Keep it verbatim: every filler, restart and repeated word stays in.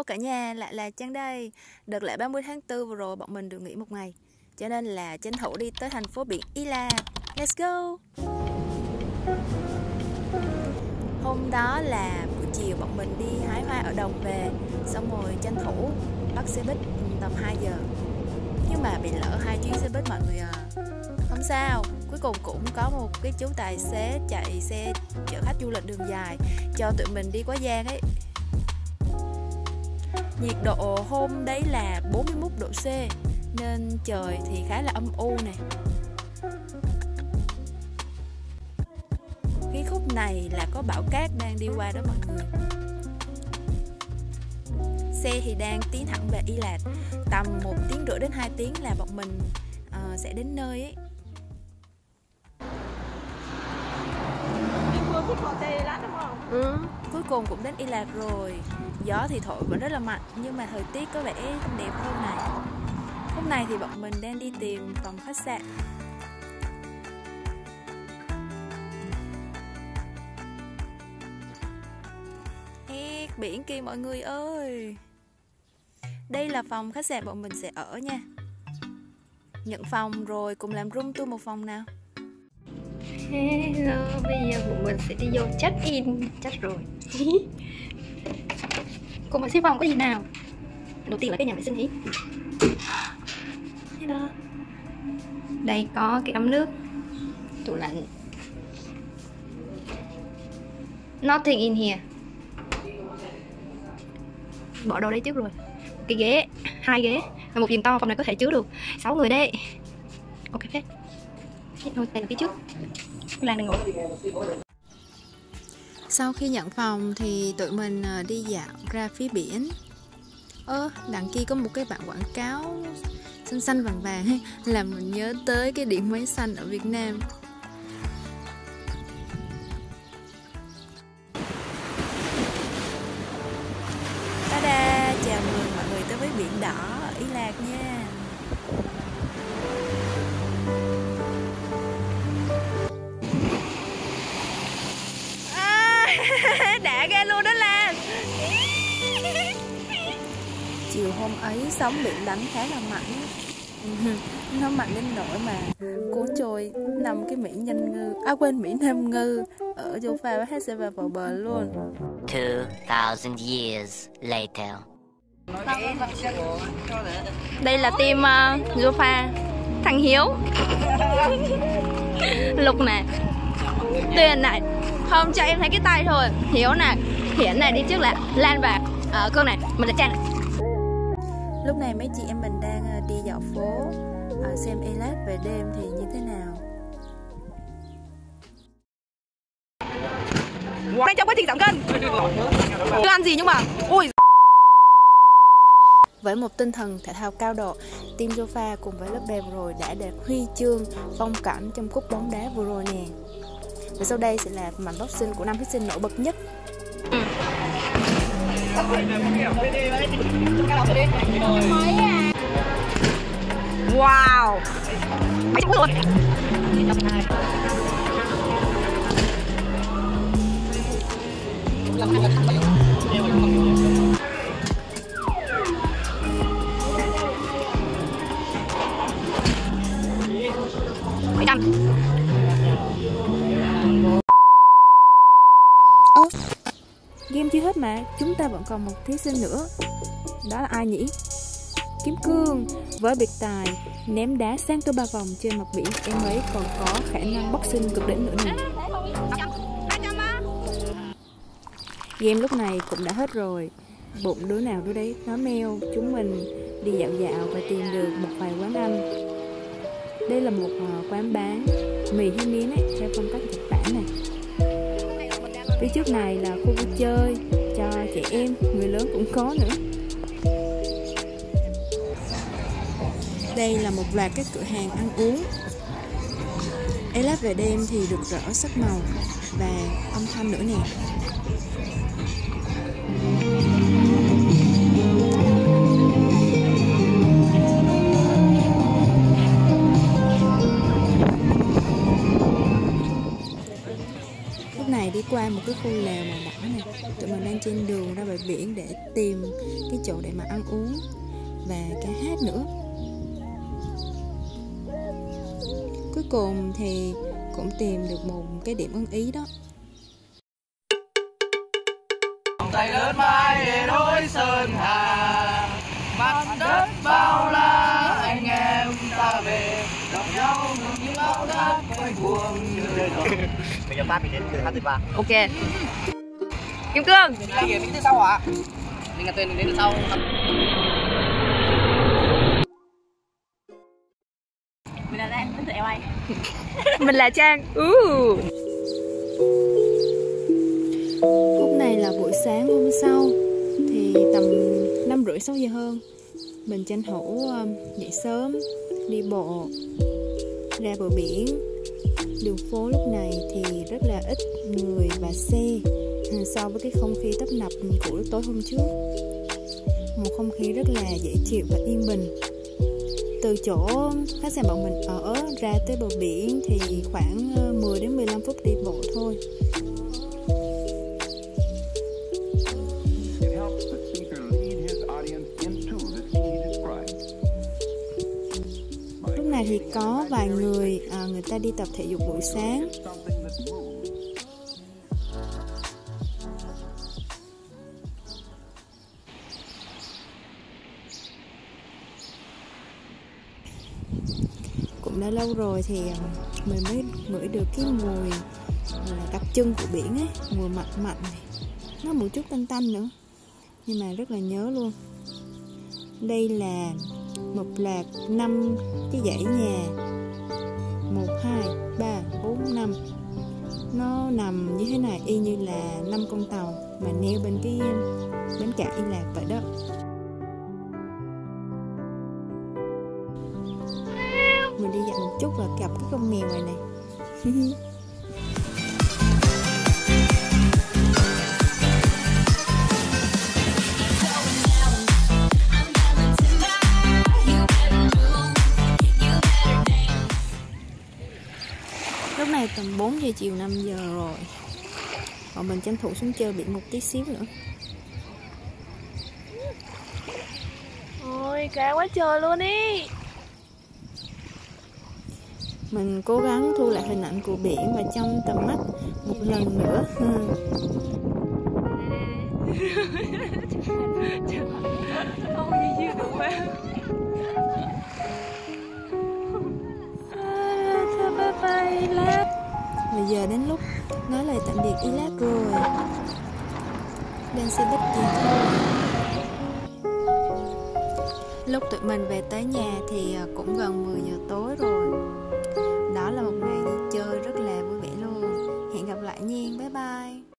Hello cả nhà, lại là Trang đây. Đợt lễ ba mươi tháng tư vừa rồi bọn mình được nghỉ một ngày, cho nên là tranh thủ đi tới thành phố biển Y La. Let's go. Hôm đó là buổi chiều bọn mình đi hái hoa ở đồng về, xong rồi tranh thủ bắt xe buýt tầm hai giờ. Nhưng mà bị lỡ hai chuyến xe buýt mọi người à. Không sao, cuối cùng cũng có một cái chú tài xế chạy xe chở khách du lịch đường dài cho tụi mình đi quá giang ấy. Nhiệt độ hôm đấy là bốn mươi mốt độ C, nên trời thì khá là âm u nè. Cái khúc này là có bão cát đang đi qua đó mọi người. Xe thì đang tiến thẳng về Y Lạt. Tầm một tiếng rưỡi đến hai tiếng là bọn mình uh, sẽ đến nơi ấy. Ừ, cuối cùng cũng đến Y Lạt rồi. Gió thì thổi vẫn rất là mạnh, nhưng mà thời tiết có vẻ đẹp hơn này. Hôm nay thì bọn mình đang đi tìm phòng khách sạn. Ê, biển kia mọi người ơi. Đây là phòng khách sạn bọn mình sẽ ở nha. Nhận phòng rồi cùng làm room tour một phòng nào. Hello, bây giờ bọn mình sẽ đi vô check in. Chắc rồi. Cùng với xếp phòng có gì nào? Đầu tiên là cái nhà vệ sinh nhỉ. Hello. Đây có cái ấm nước, tủ lạnh. Nothing in here. Bỏ đồ đây trước rồi. Cái ghế, hai ghế và một giường to, phòng này có thể chứa được sáu người đấy. Ok phết. Thôi đây là phía trước. Lan đang ngồi. Sau khi nhận phòng thì tụi mình đi dạo ra phía biển. Ơ, đằng kia có một cái bảng quảng cáo xanh xanh vàng vàng ấy, làm mình nhớ tới cái điện máy xanh ở Việt Nam. Ta-da, chào mừng mọi người tới với biển đỏ ở Y Lạc nha. Đã ghê luôn đó Lan. Chiều hôm ấy sóng biển đánh khá là mạnh. Nó mạnh đến nỗi mà cuốn trôi năm cái mỹ nhân ngư, à quên mỹ nam ngư ở châu Pha và hết sẽ vào bờ luôn. Two thousand years later. Đây là team uh, Jofa. Thằng Hiếu, Lục này, Tuyền này. Không, cho em thấy cái tay thôi. Hiếu này, Hiển này đi trước là Lan và uh, Cương này, mình là Trang này. Lúc này mấy chị em mình đang uh, đi dạo phố, uh, xem Y Lạt về đêm thì như thế nào. Đang trong quá trình giảm cân. Chưa ăn gì nhưng mà ui. Với một tinh thần thể thao cao độ, team Jofa cùng với lớp bè vừa rồi đã đạt huy chương phong cảnh trong cúp bóng đá vừa rồi nè. Và sau đây sẽ là màn boxing của năm thí sinh nổi bật nhất. Ừ. Wow. Mấy chục rồi. Mấy trăm. Ơ, game chưa hết mà, chúng ta vẫn còn một thí sinh nữa. Đó là ai nhỉ? Kiếm Cương. Với biệt tài ném đá sang tới ba vòng trên mặt biển, em ấy còn có khả năng boxing cực đỉnh nữa nè. Game lúc này cũng đã hết rồi. Bụng đứa nào đứa đấy nói meo. Chúng mình đi dạo dạo và tìm được một vài quán ăn. Đây là một uh, quán bán mì hay miến ấy, theo phong cách Nhật Bản này. Phía trước này là khu vui chơi cho trẻ em, người lớn cũng có nữa. Đây là một loạt các cửa hàng ăn uống. Y Lạt về đêm thì rực rỡ sắc màu và âm thanh nữa nè. Lúc này đi qua một cái khu lều màu đỏ này, tụi mình đang trên đường ra bãi biển để để tìm cái chỗ để mà ăn uống và ca hát nữa. Cuối cùng thì cũng tìm được một cái điểm ưng ý đó. Tay lớn mãi để nối sơn hà, mặt đất bao la anh em ta về, gặp nhau ngược những bão táp quay cuồng như đời rồi. Bây giờ phát mình đến từ hát ba. Ok. Kim Cương. Hai người đến từ sau hả? Mình là tên mình đến từ sau. Mình là Lan, đến từ lờ a. Mình là Trang. Uh. Lúc này là buổi sáng hôm sau, thì tầm năm rưỡi sáu giờ hơn. Mình tranh thủ dậy sớm, đi bộ ra bờ biển. Đường phố lúc này thì rất là ít người và xe so với cái không khí tấp nập của tối hôm trước. Một không khí rất là dễ chịu và yên bình. Từ chỗ khách sạn bọn mình ở ra tới bờ biển thì khoảng mười đến mười lăm phút đi bộ thôi. Lúc này thì có vài người à, người ta đi tập thể dục buổi sáng. Cũng đã lâu rồi thì mình mới ngửi được cái mùi đặc trưng của biển ấy, mùi mặn mặn này, nó một chút tanh tanh nữa, nhưng mà rất là nhớ luôn. Đây là một loạt năm cái dãy nhà, một hai ba bốn năm, nó nằm như thế này y như là năm con tàu mà neo bên cái bến cảng Yên Lạc vậy đó. Mình đi dạo một chút và gặp cái con mèo này này. Lúc này tầm bốn giờ chiều, năm giờ rồi. Bọn mình tranh thủ xuống chơi biển một tí xíu nữa. Ôi, cá quá trời luôn ý. Mình cố gắng thu lại hình ảnh của biển và trong tầm mắt một lần nữa. Không gì chưa đủ quá. Bây giờ đến lúc nói lời tạm biệt Ilat rồi. Lên xe buýt về thôi. Lúc tụi mình về tới nhà thì cũng gần mười giờ tối rồi. Đó là một ngày đi chơi rất là vui vẻ luôn. Hẹn gặp lại nha, bye bye.